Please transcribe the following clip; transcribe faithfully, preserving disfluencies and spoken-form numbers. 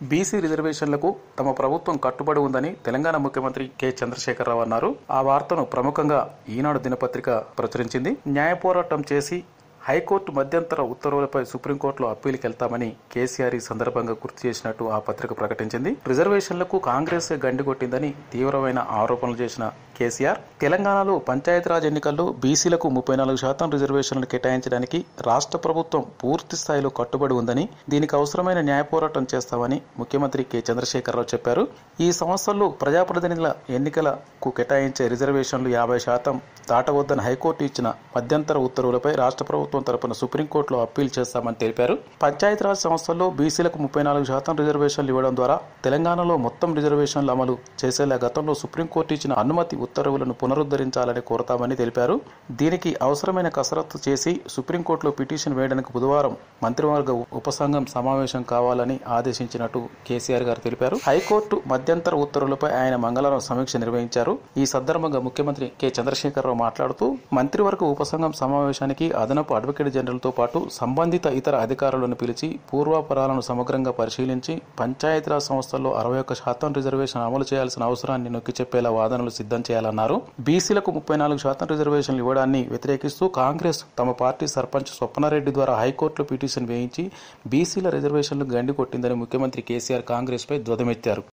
BC రిజర్వేషన్లకు తమ ప్రభుత్వం కట్టుబడి ఉందని తెలంగాణ ముఖ్యమంత్రి కె చంద్రశేఖరరావు అన్నారు. ఆ వార్తను ప్రముఖంగా ఈనాడు దినపత్రిక ప్రచురించింది. న్యాయ పోరాటం చేసి హైకోర్టు మధ్యంతర ఉత్తర్వులపై సుప్రీంకోర్టులో అప్పీలుకి వెళ్తామని కేసీఆర్ ఈ సందర్భంగా గుర్తు చేసినట్టు ఆ పత్రిక ప్రకటించింది. రిజర్వేషన్లకు కాంగ్రెస్ గండి కొట్టిందని తీవ్రమైన ఆరోపణలు చేసిన కేసీఆర్ తెలంగాణలో పంచాయతీరాజ్ ఎన్నికల్లో బీసీలకు ముప్పై నాలుగు శాతం రిజర్వేషన్లు కేటాయించడానికి రాష్ట్ర ప్రభుత్వం పూర్తి స్థాయిలో కట్టుబడి ఉందని, దీనికి అవసరమైన న్యాయ పోరాటం చేస్తామని ముఖ్యమంత్రి కె చంద్రశేఖరరావు చెప్పారు. ఈ సంవత్సరంలో ప్రజాప్రతినిధుల ఎన్నికలకు కేటాయించే రిజర్వేషన్లు యాభై శాతం దాటవద్దని హైకోర్టు ఇచ్చిన మధ్యంతర ఉత్తర్వులపై రాష్ట్ర ప్రభుత్వం తరపున సుప్రీంకోర్టులో అప్పీల్ చేస్తామని తెలిపారు. పంచాయతీరాజ్ సంస్థల్లో బీసీలకు ముప్పై నాలుగు శాతం రిజర్వేషన్లు ఇవ్వడం ద్వారా తెలంగాణలో మొత్తం రిజర్వేషన్లు అమలు చేసేలా గతంలో సుప్రీంకోర్టు ఇచ్చిన అనుమతి ఉత్తర్వులను పునరుద్ధరించాలని కోరతామని తెలిపారు. దీనికి అవసరమైన కసరత్తు చేసి సుప్రీంకోర్టులో పిటిషన్ వేయడానికి బుధవారం మంత్రివర్గ ఉపసంఘం సమావేశం కావాలని ఆదేశించినట్టు కేసీఆర్ గారు తెలిపారు. హైకోర్టు మధ్యంతర ఉత్తర్వులపై ఆయన మంగళవారం సమీక్ష నిర్వహించారు. ఈ సందర్భంగా ముఖ్యమంత్రి కె చంద్రశేఖరరావు మాట్లాడుతూ మంత్రివర్గ ఉపసంఘం సమావేశానికి అదనపు అడ్వకేట్ జనరల్తో పాటు సంబంధిత ఇతర అధికారులను పిలిచి పూర్వాపరాలను సమగ్రంగా పరిశీలించి పంచాయతీరాజ్ సంస్థల్లో అరవై ఒక్క శాతం రిజర్వేషన్ అమలు చేయాల్సిన అవసరాన్ని నొక్కి చెప్పేలా వాదనలు సిద్ధం చేయాలన్నారు. బీసీలకు ముప్పై నాలుగు శాతం రిజర్వేషన్లు ఇవ్వడాన్ని వ్యతిరేకిస్తూ కాంగ్రెస్ తమ పార్టీ సర్పంచ్ స్వప్నారెడ్డి ద్వారా హైకోర్టులో పిటిషన్ వేయించి బీసీల రిజర్వేషన్లు గండి కొట్టిందని ముఖ్యమంత్రి కేసీఆర్ కాంగ్రెస్ పై ధ్వజమెత్తారు.